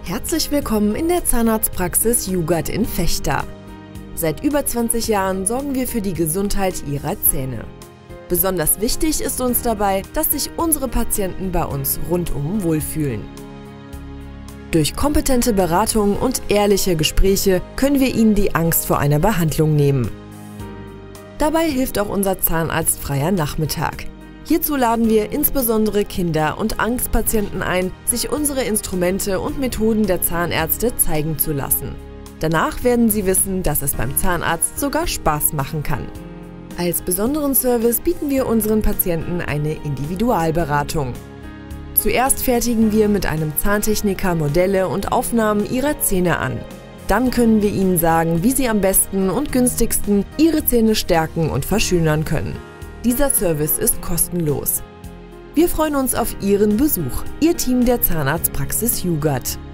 Herzlich willkommen in der Zahnarztpraxis Jugat in Vechta. Seit über 20 Jahren sorgen wir für die Gesundheit Ihrer Zähne. Besonders wichtig ist uns dabei, dass sich unsere Patienten bei uns rundum wohlfühlen. Durch kompetente Beratung und ehrliche Gespräche können wir Ihnen die Angst vor einer Behandlung nehmen. Dabei hilft auch unser zahnarztfreier Nachmittag. Hierzu laden wir insbesondere Kinder und Angstpatienten ein, sich unsere Instrumente und Methoden der Zahnärzte zeigen zu lassen. Danach werden sie wissen, dass es beim Zahnarzt sogar Spaß machen kann. Als besonderen Service bieten wir unseren Patienten eine Individualberatung. Zuerst fertigen wir mit einem Zahntechniker Modelle und Aufnahmen ihrer Zähne an. Dann können wir Ihnen sagen, wie Sie am besten und günstigsten Ihre Zähne stärken und verschönern können. Dieser Service ist kostenlos. Wir freuen uns auf Ihren Besuch, Ihr Team der Zahnarztpraxis Jugat.